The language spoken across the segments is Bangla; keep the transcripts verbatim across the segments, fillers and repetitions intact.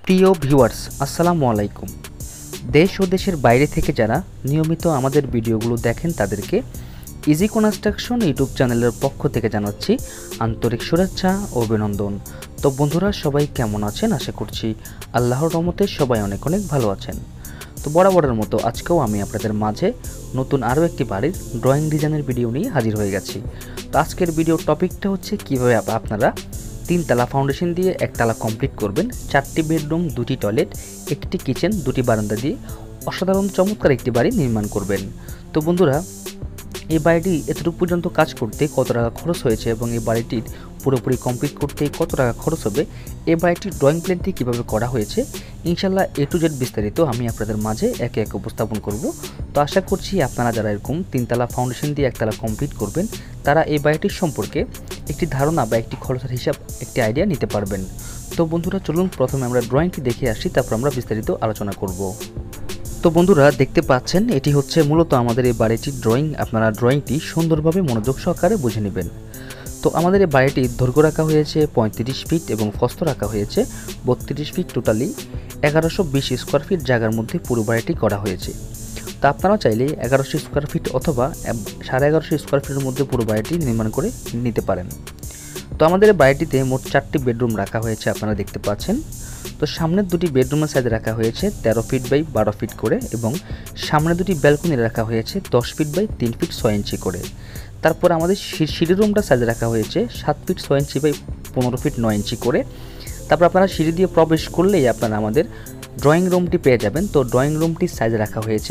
প্রিয় ভিউয়ার্স, আসসালামু আলাইকুম। দেশ ও দেশের বাইরে থেকে যারা নিয়মিত আমাদের ভিডিওগুলো দেখেন তাদেরকে ইজি কনস্ট্রাকশন ইউটিউব চ্যানেলের পক্ষ থেকে জানাচ্ছি আন্তরিক শুভেচ্ছা ও অভিনন্দন। তো বন্ধুরা, সবাই কেমন আছেন? আশা করছি আল্লাহর রহমতে সবাই অনেক অনেক ভালো আছেন। তো বরাবরের মতো আজকেও আমি আপনাদের মাঝে নতুন আরও একটি বাড়ির ড্রয়িং ডিজাইনের ভিডিও নিয়ে হাজির হয়ে গেছি। তো আজকের ভিডিওর টপিকটা হচ্ছে কীভাবে আপনারা তিনতলা ফাউন্ডেশন দিয়ে একতলা কমপ্লিট করবেন, চারটি বেডরুম, দুটি টয়লেট, একটি কিচেন, দুটি বারান্দা দিয়ে অসাধারণ চমৎকার একটি বাড়ি নির্মাণ করবেন। তো বন্ধুরা, এই বাড়িটি এতটুকু পর্যন্ত কাজ করতে কত টাকা খরচ হয়েছে এবং এই বাড়িটির পুরোপুরি কমপ্লিট করতে কত টাকা খরচ হবে, এই বাড়িটির ড্রয়িং প্ল্যানটি কীভাবে করা হয়েছে, ইনশাল্লাহ এ টু জেড বিস্তারিত আমি আপনাদের মাঝে একে একে উপস্থাপন করব। তো আশা করছি আপনারা যারা এরকম তিনতলা ফাউন্ডেশন দিয়ে একতলা কমপ্লিট করবেন তারা এই বাড়িটির সম্পর্কে একটি ধারণা বা একটি খরচের হিসাব, একটি আইডিয়া নিতে পারবেন। তো বন্ধুরা, চলুন প্রথমে আমরা ড্রয়িংটি দেখে আসি, তারপর আমরা বিস্তারিত আলোচনা করব। তো বন্ধুরা, দেখতে পাচ্ছেন এটি হচ্ছে মূলত আমাদের এই বাড়িটির ড্রয়িং। আপনারা ড্রয়িংটি সুন্দরভাবে মনোযোগ সহকারে বুঝে নেবেন। তো আমাদের এই বাড়িটির দৈর্ঘ্য রাখা হয়েছে পঁয়ত্রিশ ফিট এবং প্রস্থ রাখা হয়েছে বত্রিশ ফিট। টোটালি এগারোশো বিশ স্কোয়ার ফিট জায়গার মধ্যে পুরো বাড়িটি করা হয়েছে। তো আপনারা চাইলে এগারোশো স্কোয়ার ফিট অথবা সাড়ে এগারোশো স্কোয়ার ফিটের মধ্যে পুরো বাড়িটি নির্মাণ করে নিতে পারেন। তো আমাদের বাড়িটিতে মোট চারটি বেডরুম রাখা হয়েছে, আপনারা দেখতে পাচ্ছেন। তো সামনের দুটি বেডরুমের সাইজ রাখা হয়েছে তেরো ফিট বাই বারো ফিট করে এবং সামনে দুটি ব্যালকনি রাখা হয়েছে দশ ফিট বাই তিন ফিট ছয় ইঞ্চি করে। তারপর আমাদের সিঁড়ি রুমটা সাইজ রাখা হয়েছে সাত ফিট ছয় ইঞ্চি বাই পনেরো ফিট নয় ইঞ্চি করে। তারপর আপনারা সিঁড়ি দিয়ে প্রবেশ করলেই আপনারা আমাদের ড্রয়িং রুমটি পেয়ে যাবেন। তো ড্রয়িং রুমটির সাইজ রাখা হয়েছে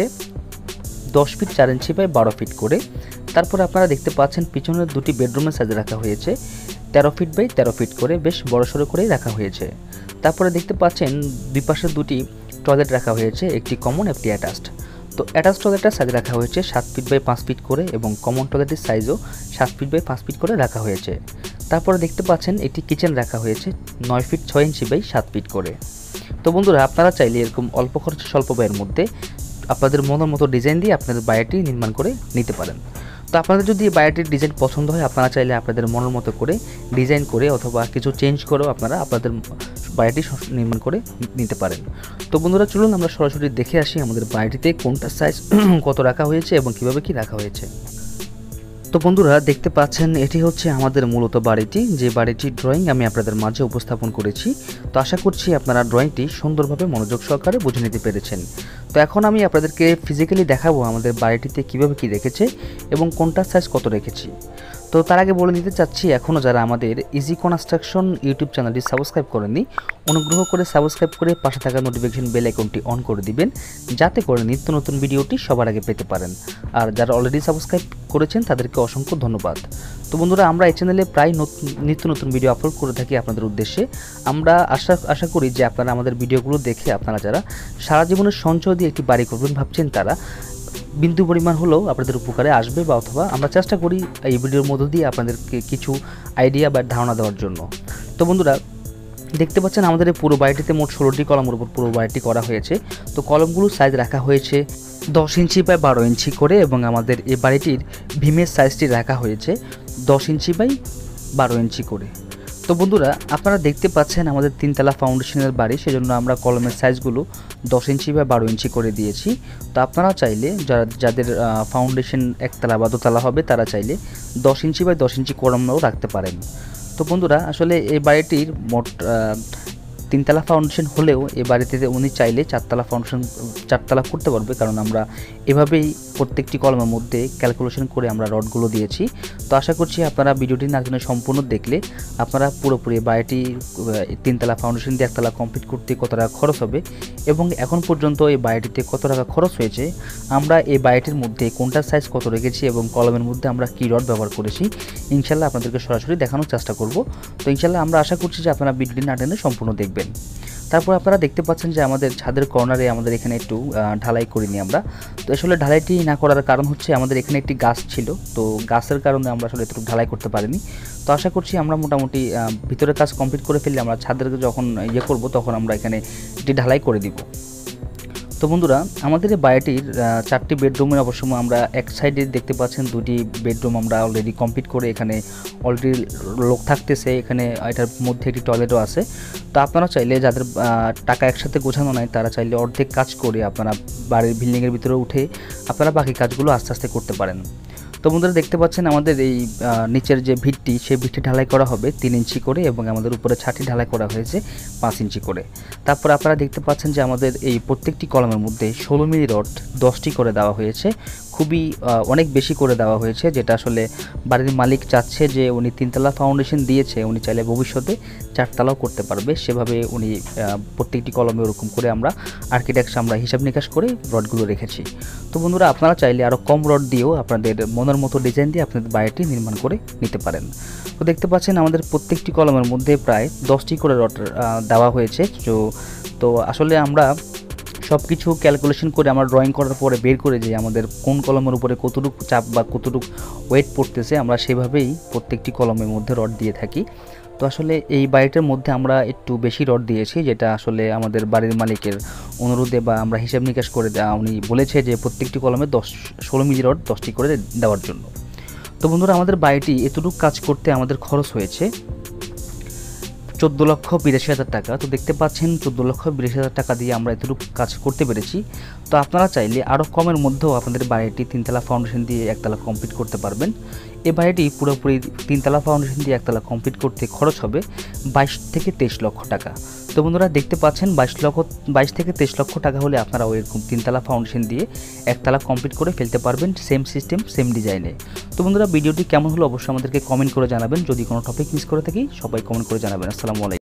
দশ ফিট চার ইঞ্চি বাই বারো ফিট করে। তারপর আপনারা দেখতে পাচ্ছেন পিছনের দুটি বেডরুমের সাইজ রাখা হয়েছে তেরো ফিট বাই তেরো ফিট করে, বেশ বড়সড় করেই রাখা হয়েছে। তারপরে দেখতে পাচ্ছেন দুই পাশে দুটি টয়লেট রাখা হয়েছে, একটি কমন একটি অ্যাটাচড। তো অ্যাটাচ টয়লেটটার সাইজ রাখা হয়েছে সাত ফিট বাই পাঁচ ফিট করে এবং কমন টয়লেটের সাইজও সাত ফিট বাই পাঁচ ফিট করে রাখা হয়েছে। তারপরে দেখতে পাচ্ছেন একটি কিচেন রাখা হয়েছে নয় ফিট ছয় ইঞ্চি বাই সাত ফিট করে। তো বন্ধুরা, আপনারা চাইলে এরকম অল্প খরচে স্বল্প ব্যয়ের মধ্যে আপনাদের মনের মতো ডিজাইন দিয়ে আপনাদের বাড়িটি নির্মাণ করে নিতে পারেন। তো আপনাদের যদি এই বাড়িটির ডিজাইন পছন্দ হয়, আপনারা চাইলে আপনাদের মনের মতো করে ডিজাইন করে অথবা কিছু চেঞ্জ করেও আপনারা আপনাদের বাড়িটি নির্মাণ করে নিতে পারেন। তো বন্ধুরা, চলুন আমরা সরাসরি দেখে আসি আমাদের বাড়িটিতে কোনটা সাইজ কত রাখা হয়েছে এবং কিভাবে কি রাখা হয়েছে। তো বন্ধুরা, দেখতে পাচ্ছেন এটি হচ্ছে আমাদের মূলত বাড়িটি, যে বাড়িটির ড্রয়িং আমি আপনাদের মাঝে উপস্থাপন করেছি। তো আশা করছি আপনারা ড্রয়িংটি সুন্দরভাবে মনোযোগ সহকারে বুঝে নিতে পেরেছেন। তো এখন আমি আপনাদেরকে ফিজিক্যালি দেখাবো আমাদের বাড়িটিতে কিভাবে কি রেখেছে এবং কোনটা সাইজ কত রেখেছি। তো তার আগে বলে নিতে চাচ্ছি, এখনও যারা আমাদের ইজি কনস্ট্রাকশন ইউটিউব চ্যানেলটি সাবস্ক্রাইব করেননি, অনুগ্রহ করে সাবস্ক্রাইব করে পাশে থাকা নোটিফিকেশন বেল আইকনটি অন করে দিবেন, যাতে করে নিত্য নতুন ভিডিওটি সবার আগে পেতে পারেন। আর যারা অলরেডি সাবস্ক্রাইব করেছেন তাদেরকে অসংখ্য ধন্যবাদ। তো বন্ধুরা, আমরা এই চ্যানেলে প্রায় নিত্য নতুন ভিডিও আপলোড করে থাকি আপনাদের উদ্দেশ্যে। আমরা আশা আশা করি যে আপনারা আমাদের ভিডিওগুলো দেখে আপনারা যারা সারা জীবনের সঞ্চয় দিয়ে একটি বাড়ি করবেন ভাবছেন, তারা বিন্দু পরিমাণ হলেও আপনাদের উপকারে আসবে, বা অথবা আমরা চেষ্টা করি এই ভিডিওর মধ্য দিয়ে আপনাদেরকে কিছু আইডিয়া বা ধারণা দেওয়ার জন্য। তো বন্ধুরা, দেখতে পাচ্ছেন আমাদের এই পুরো বাড়িটিতে মোট ষোলোটি কলমের উপর পুরো বাড়িটি করা হয়েছে। তো কলমগুলোর সাইজ রাখা হয়েছে দশ ইঞ্চি বাই বারো ইঞ্চি করে এবং আমাদের এই বাড়িটির ভীমের সাইজটি রাখা হয়েছে দশ ইঞ্চি বাই বারো ইঞ্চি করে। তো বন্ধুরা, আপনারা দেখতে পাচ্ছেন আমাদের তিনতলা ফাউন্ডেশনের বাড়ি, সেজন্য আমরা কলমের সাইজগুলো দশ ইঞ্চি বা বারো ইঞ্চি করে দিয়েছি। তো আপনারা চাইলে যারা যাদের ফাউন্ডেশন একতলা বা দোতলা হবে তারা চাইলে দশ ইঞ্চি বা দশ ইঞ্চি কলমও রাখতে পারেন। তো বন্ধুরা, আসলে এই বাড়িটির মোট তিনতলা ফাউন্ডেশন হলেও এই বাড়িতে উনি চাইলে চারতলা ফাউন্ডেশন চারতলা করতে পারবে, কারণ আমরা এভাবেই প্রত্যেকটি কলমের মধ্যে ক্যালকুলেশন করে আমরা রডগুলো দিয়েছি। তো আশা করছি আপনারা ভিডিওটি না জন্য সম্পূর্ণ দেখলে আপনারা পুরোপুরি বাড়িটি তিনতলা ফাউন্ডেশন দিয়ে একতলা কমপ্লিট করতে কত টাকা খরচ হবে এবং এখন পর্যন্ত এই বাড়িটিতে কত টাকা খরচ হয়েছে, আমরা এই বাড়িটির মধ্যে কোনটার সাইজ কত রেখেছি এবং কলমের মধ্যে আমরা কী রড ব্যবহার করেছি, ইনশাল্লাহ আপনাদেরকে সরাসরি দেখানোর চেষ্টা করব। তো ইনশাল্লাহ আমরা আশা করছি যে আপনারা ভিডিওটি না টেনে সম্পূর্ণ দেখবেন। তারপর আপনারা দেখতে পাচ্ছেন যে আমাদের ছাদের কর্নারে আমাদের এখানে একটু ঢালাই করিনি আমরা। তো আসলে ঢালাইটি না করার কারণ হচ্ছে আমাদের এখানে একটি গাছ ছিল, তো গাছের কারণে আমরা আসলে একটু ঢালাই করতে পারিনি। তো আশা করছি আমরা মোটামুটি ভিতরের কাজ কমপ্লিট করে ফেললে আমরা ছাদের যখন ইয়ে করব তখন আমরা এখানে একটি ঢালাই করে দিব। তো বন্ধুরা, আমাদের এই বাড়িটির চারটি বেডরুমের অবশ্য আমরা এক সাইডে দেখতে পাচ্ছেন দুটি বেডরুম আমরা অলরেডি কমপ্লিট করে এখানে অলরেডি লোক থাকতেছে। এখানে এটার মধ্যে একটি টয়লেটও আছে। তো আপনারা চাইলে যাদের টাকা একসাথে গোছানো নাই তারা চাইলে অর্ধেক কাজ করে আপনারা বাড়ির বিল্ডিংয়ের ভিতরে উঠে আপনারা বাকি কাজগুলো আস্তে আস্তে করতে পারেন। তো বন্ধুরা, দেখতে পাচ্ছেন আমাদের এই নিচের যে ভিটটি সেই ভিটটি ঢালাই করা হবে তিন ইঞ্চি করে এবং আমাদের উপরে ছাটি ঢালাই করা হয়েছে পাঁচ ইঞ্চি করে। তারপর আপনারা দেখতে পাচ্ছেন যে আমাদের এই প্রত্যেকটি কলামের মধ্যে ষোলো মিলি রড দশটি করে দেওয়া হয়েছে। খুবই অনেক বেশি করে দেওয়া হয়েছে, যেটা আসলে বাড়ির মালিক চাচ্ছে যে উনি তিনতলা ফাউন্ডেশন দিয়েছে, উনি চাইলে ভবিষ্যতে চারতলাও করতে পারবে। সেভাবে উনি প্রত্যেকটি কলমে ওরকম করে আমরা আর্কিটেক্ট আমরা হিসাব নিকাশ করে রডগুলো রেখেছি। তো বন্ধুরা, আপনারা চাইলে আরও কম রড দিয়েও আপনাদের মনের মতো ডিজাইন দিয়ে আপনাদের বাড়িটি নির্মাণ করে নিতে পারেন। তো দেখতে পাচ্ছেন আমাদের প্রত্যেকটি কলমের মধ্যে প্রায় দশটি করে রড দেওয়া হয়েছে। তো তো আসলে আমরা সব কিছু ক্যালকুলেশন করে আমরা ড্রয়িং করার পরে বের করে যে আমাদের কোন কলমের উপরে কতটুকু চাপ বা কতটুকু ওয়েট পড়তেছে, আমরা সেভাবেই প্রত্যেকটি কলমের মধ্যে রড দিয়ে থাকি। তো আসলে এই বাড়িটার মধ্যে আমরা একটু বেশি রড দিয়েছি, যেটা আসলে আমাদের বাড়ির মালিকের অনুরোধে বা আমরা হিসাব নিকাশ করে দেওয়া, উনি বলেছে যে প্রত্যেকটি কলমে দশ ষোলো মিলি রড দশটি করে দেওয়ার জন্য। তো বন্ধুরা, আমাদের বাড়িটি এতটুকু কাজ করতে আমাদের খরচ হয়েছে চোদ্দো লক্ষ বিরাশি হাজার টাকা। তো দেখতে পাচ্ছেন চোদ্দো লক্ষ বিরাশি হাজার টাকা দিয়ে আমরা এতটুকু কাজ করতে পেরেছি। তো আপনারা চাইলে আরও কমের মধ্যেও আপনাদের বাড়িটি তিনতলা ফাউন্ডেশন দিয়ে একতলা কমপ্লিট করতে পারবেন। এই বাড়িটি পুরোপুরি তিনতলা ফাউন্ডেশন দিয়ে একতলা কমপ্লিট করতে খরচ হবে বাইশ থেকে তেইশ লক্ষ টাকা। তো বন্ধুরা, দেখতে পাচ্ছেন বাইশ লক্ষ বাইশ থেকে তেইশ লক্ষ টাকা হলে আপনারা ওইরকম তিনতলা ফাউন্ডেশন দিয়ে একতলা কমপ্লিট করে ফেলতে পারবেন, সেম সিস্টেম সেম ডিজাইনে। তো বন্ধুরা, ভিডিওটি কেমন হলো অবশ্যই আমাদেরকে কমেন্ট করে জানাবেন। যদি কোনো টপিক মিস করে থাকি সবাই কমেন্ট করে জানাবেন। আসসালামু আলাইকুম।